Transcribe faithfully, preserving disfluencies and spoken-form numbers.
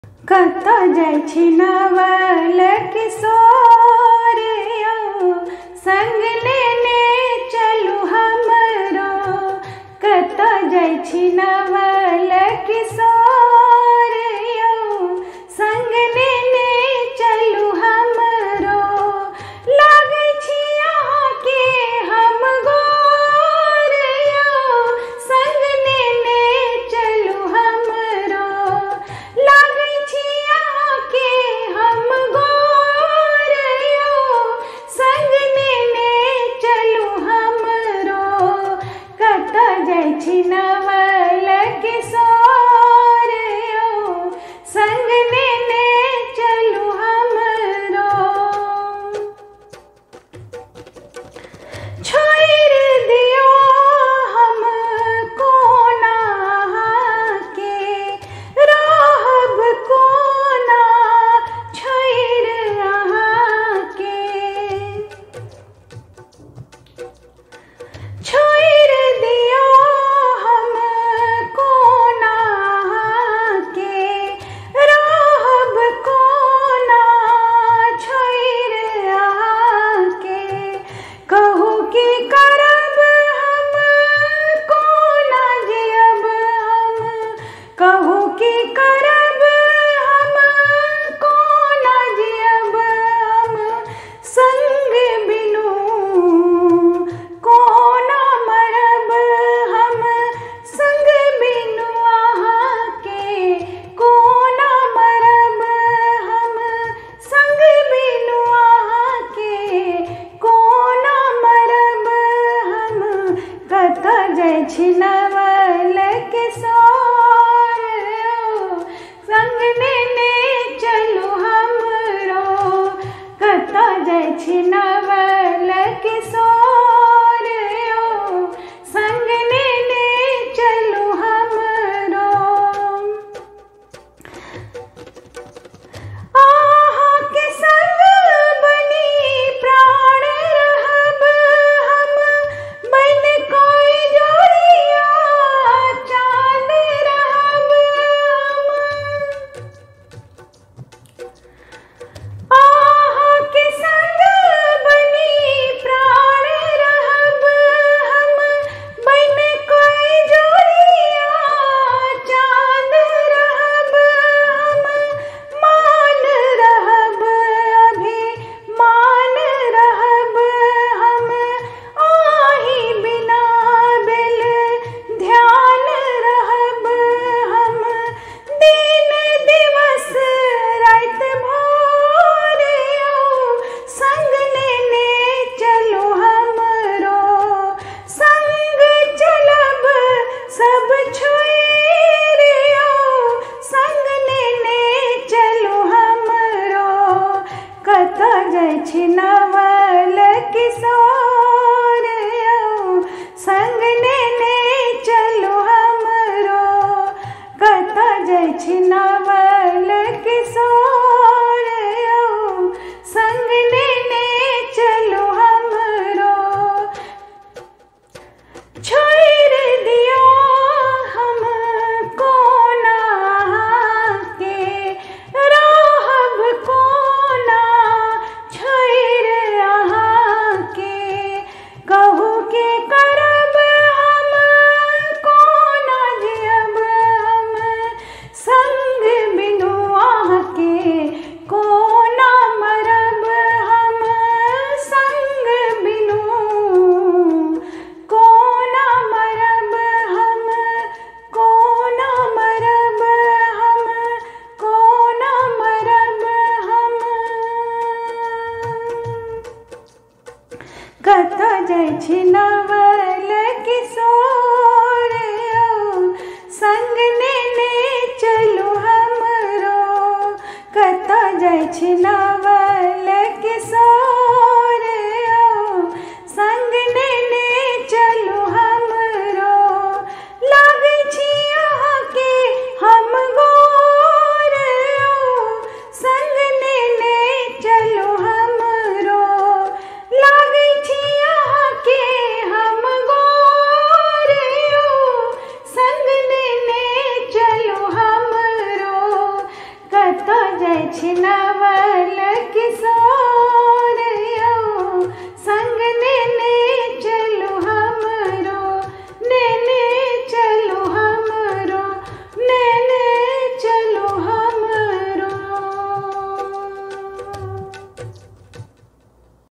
कतौ जाइ छी नवल किशोर यौ संग लेने चलू हमरो। कतौ जाइ छी नवल किशोर यौ संग लेने चलू हमरो। लागै छी अहाँके हम गोर यौ संग लेने चलू हमरो। लागै छी अहाँके हम गोर यौ संग लेने चलू हमरो। कतौ जाइ छी नवल किशोर यौ संग लेने चलू हमरो। छोड़ि दियौ हम कोना अहाँके रहब कोना छोड़ि अहाँके। छोड़ि दियौ हम कोना अहाँके रहब कोना छोड़ि अहाँके। कहू की करब हम कोना जियब हम। कहू की करब हम कोना जियब हम। संग बिनु कोना मरब हम। संग बिनु अहाँके कोना मरब हम। संग बिनु अहाँके कोना मरब हम। कतौ जाइ छी नवल किशोर यौ संग लेने चलू हमरो। कतौ जाइ छी नवल किशोर यौ संग लेने चलू हमरो। अहाँके संग बनी प्राण रहब हम। बन कोई जोड़िया चाँद रहब हम। अहाँके संग बनी प्राण रहब हम। बन कोई जोड़िया चाँद रहब हम। मान रहब अभिमान रहब हम। आही बिना बेल ध्यान रहब हम। दिन दिवस रात भोर यौ संग लेने चलू हमरो। संग चलब सब छोड़ि यौ संग लेने चलू हमरो। कतौ जाइ छी नवल किशोर यौ संग लेने चलू हमरो। कतौ जाइ छी नवल किशोर यौ संग लेने चलू हमरो। छोड़ि दियौ हम कोना अहाँके रहब कोना छोड़ि अहाँके। कहू की करब हम कोना जियब हम। संग बिनु अहाँके कोना मरब हम। संग बिनु कोना मरब हम। कोना मरब हम। कोना मरब हम। कतौ जाइ छी नवल किशोर यौ संग लेने चलू हमरो। कतौ जाइ छी नवल किशोर यौ संग लेने चलू हमरो। लागै छी अहाँके हम गोर यौ संग लेने चलू हमरो। लागै छी अहाँके हम गोर यौ संग लेने चलू हमरो। जाइ छी नवल किशोर